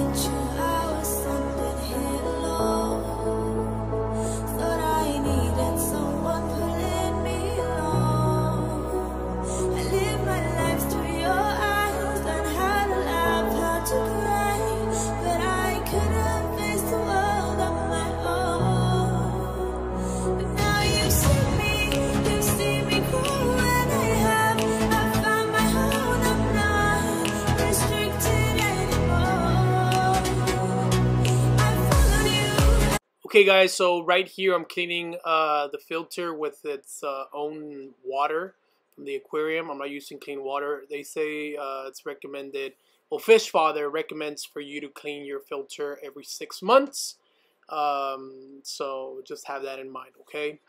Okay guys, so right here I'm cleaning the filter with its own water from the aquarium. I'm not using clean water. They say it's recommended, well, Fish Father recommends for you to clean your filter every 6 months. So just have that in mind, okay?